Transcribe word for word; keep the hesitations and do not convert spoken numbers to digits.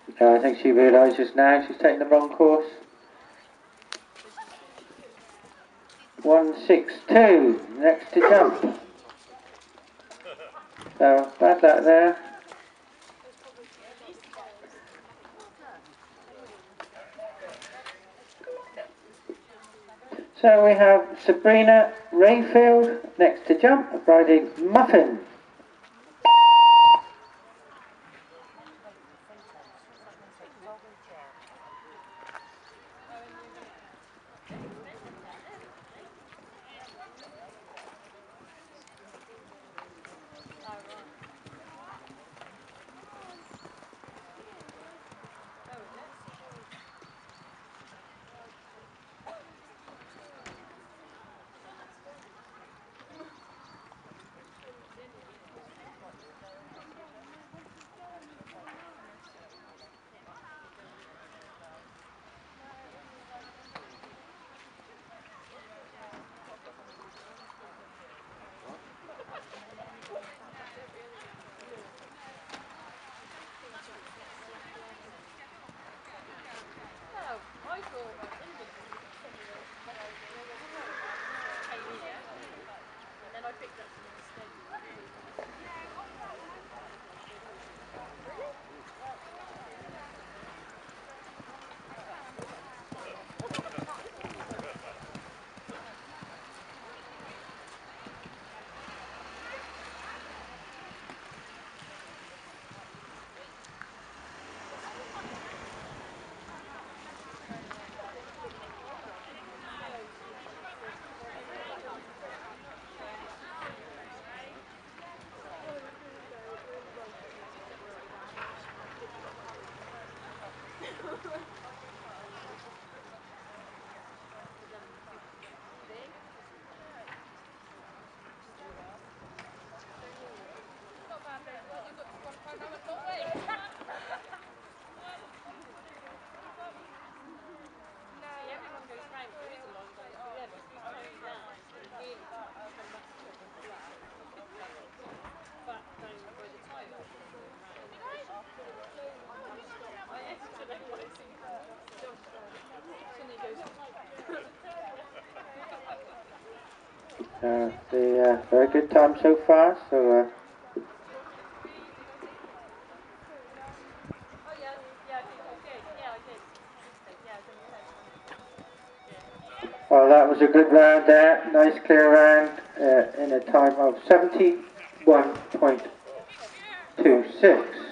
Uh, I think she realises now she's taking the wrong course. one six two, next to jump. So, bad luck there. So we have Sabrina Rayfield next to jump, riding Muffin. Uh, the uh, very good time so far. So. Uh, Well, that was a good round there. Nice clear round uh, in a time of seventy-one point two six.